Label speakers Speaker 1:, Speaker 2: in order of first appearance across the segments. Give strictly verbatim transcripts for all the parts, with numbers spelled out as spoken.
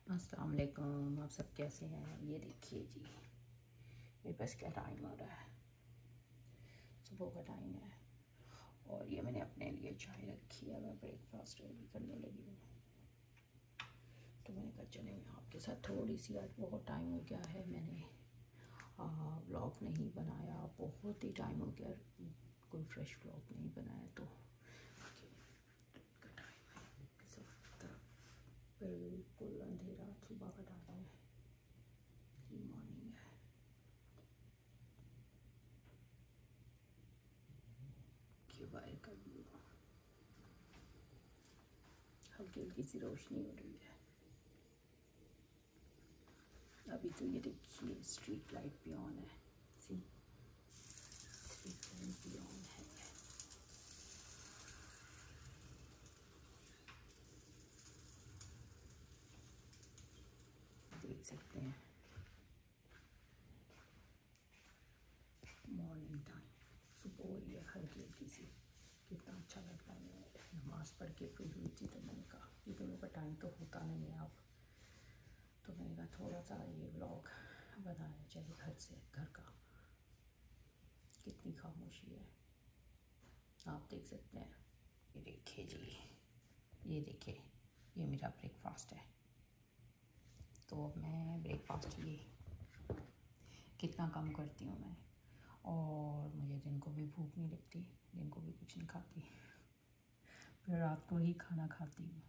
Speaker 1: अस्सलाम वालेकुम, आप सब कैसे हैं। ये देखिए जी, मेरे पास क्या टाइम हो रहा है, सुबह का टाइम है और ये मैंने अपने लिए चाय रखी है। मैं ब्रेकफास्ट रेडी करने लगी हूँ, तो मैंने कहा चले मैं आपके साथ थोड़ी सी, आज बहुत टाइम हो गया है मैंने व्लॉग नहीं बनाया, बहुत ही टाइम हो गया कोई फ्रेश व्लॉग नहीं बनाया। तो बिल्कुल अंधेरा, सुबह का टाइम है, मॉर्निंग है। कि बाहर का व्यू, हल्की हल्की सी रोशनी हो रही है अभी। तो ये देखिए स्ट्रीट लाइट भी ऑन है, सी स्ट्रीट लाइट भी ऑन है। देख सकते हैं मॉर्निंग टाइम, सुबह हो रही है हल्की हल्की सी, कितना अच्छा लग रहा है। नमाज़ पढ़ के फ्री हुई थी तो मैंने कहा क्योंकि मेरे पास टाइम तो होता नहीं है अब, तो मैंने कहा थोड़ा सा ये व्लॉग बनाया जाए घर से। घर का कितनी खामोशी है, आप देख सकते हैं। ये देखिए जी, ये देखिए ये मेरा ब्रेकफास्ट है। तो अब मैं ब्रेकफास्ट ये कितना कम करती हूँ मैं, और मुझे दिन को भी भूख नहीं लगती, दिन को भी कुछ नहीं खाती, फिर रात को ही खाना खाती हूँ।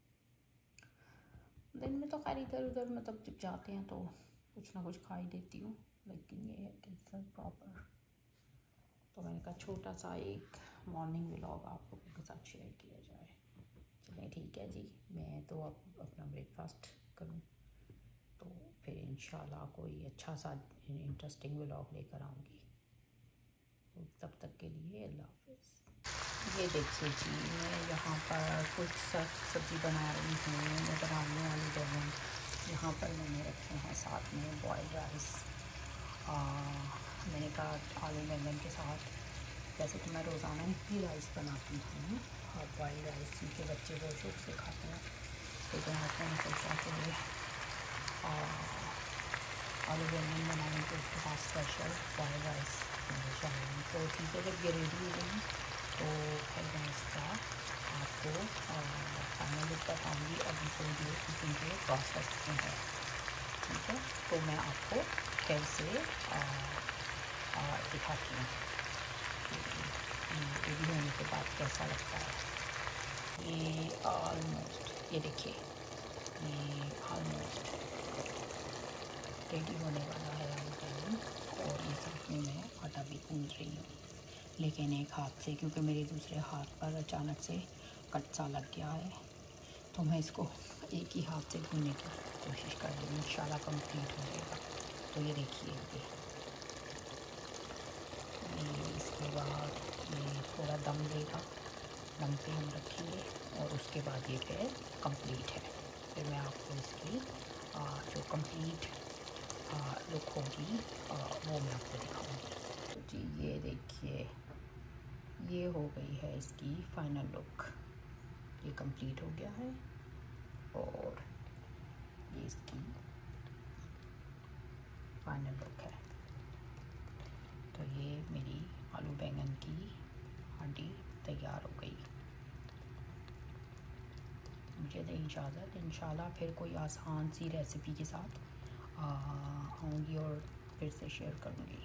Speaker 1: दिन में तो खैर इधर उधर मतलब जब जाते हैं तो कुछ ना कुछ खा ही देती हूँ, लेकिन ये है कि सर प्रॉपर। तो मैंने कहा छोटा सा एक मॉर्निंग व्लॉग आप लोगों के साथ शेयर किया जाए। चलिए ठीक है जी, मैं तो अब अपना ब्रेकफास्ट करूँ, तो फिर इंशाल्लाह कोई अच्छा सा इंटरेस्टिंग व्लॉग लेकर आऊँगी। तो तब तक के लिए अल्लाह हाफ़िज़। ये देखिए जी, मैं यहाँ पर कुछ सब्ज़ी बना रही हूँ। मैं बनाने वाली बैंगन यहाँ पर मैंने रखे हैं, साथ में बॉइल्ड राइस। मैंने कहा आलू बैंगन के साथ, वैसे तो मैं रोज़ाना ही राइस बनाती हूँ और बॉइल्ड राइस जिनके बच्चे बहुत शौक से खाते हैं तो बनाते हैं। सोचा के लिए आलू बैंगन बनाने के उसके साथ स्पेशल बॉइल्ड राइस चाहिए। तो ठीक है, जब ये रेडी हो गई तो फिर मैं इसका आपको फाइनल लुक बताऊँगी। अभी तो ये कुकिंग के प्रोसेस में है, ठीक है। तो मैं आपको कैसे दिखाती हूँ रेडी होने के बाद कैसा लगता है। ये ऑलमोस्ट, ये देखिए ये ऑलमोस्ट रेडी होने वाला है आलू बैंगन, और ये साथ में मैं आटा भी गूंद रही हूँ, लेकिन एक हाथ से, क्योंकि मेरे दूसरे हाथ पर अचानक से कट सा लग गया है, तो मैं इसको एक ही हाथ से गूंदने की कोशिश कर रही हूँ। इंशाल्लाह कंप्लीट हो जाएगा। तो ये देखिए ये ये इसके बाद ये थोड़ा दम देगा, दम पे हम रखेंगे और उसके बाद ये फिर कंप्लीट है। फिर मैं आपको इसकी आ, जो कंप्लीट लुक होगी आ, वो मैं आपको दिखाऊंगी। तो जी ये देखिए ये हो गई है इसकी फाइनल लुक, ये कंप्लीट हो गया है और ये इसकी फाइनल लुक है। तो ये मेरी आलू बैंगन की हांडी तैयार हो गई। मुझे दें इजाज़त, इंशाल्लाह फिर कोई आसान सी रेसिपी के साथ आऊँगी और फिर से शेयर करूँगी।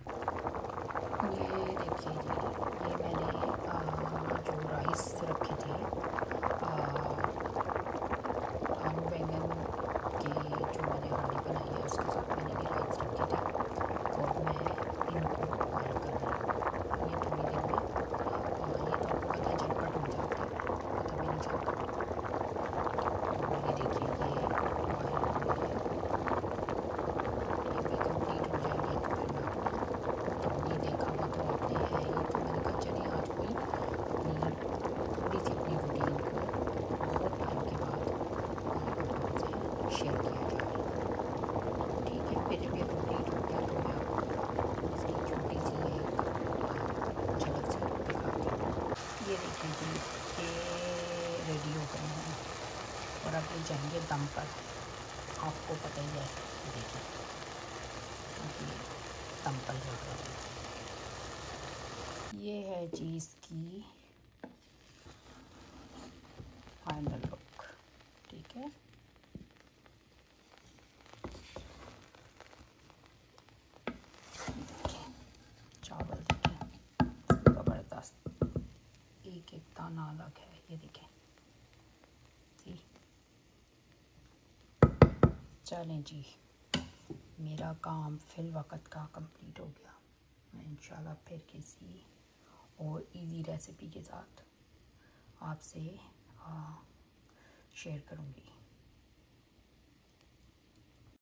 Speaker 1: ये देखिए जी, ये मैंने आ, जो राइस रखे थे आलू बैंगन के, जो मैंने हांडी बनाई है उसके साथ मैंने भी राइस रखे थे और मैं इनको बॉयल कर रही हूँ। ये थोड़ी देर में ये तो आपको पता है झटपट हो जाते हैं, पता भी नहीं चलता। तो ये देखिए ये बॉयल हो गए हैं, ये भी कंप्लीट हो जाएंगे तो फिर मैं आपको ये देखा भी तो आपने है ये। तो मैंने कहा चलिए आज कोई अपनी थोड़ी सी अपनी रूटीन को बहुत टाइम के बाद आप लोगों से शेयर किया जाए, ठीक है। फिर जब ये कंप्लीट हो गया तो मैं आपको इसकी छोटी सी एक झलक से दिखाती हूँ। ये देखिए जी, ये रेडी हो गए हैं और अब ये जाएंगे दम पर। आपको पता ही है, देखिए क्योंकि टम्पल लग रहा है। ये है चीज़ की फाइनल लुक, ठीक है। चावल देखिए ज़बरदस्त, एक एक दाना अलग है, ये देखें। चलें जी, मेरा काम फिल वक्त का कंप्लीट हो गया। मैं इंशाल्लाह फिर किसी और इजी रेसिपी के साथ आपसे शेयर करूँगी।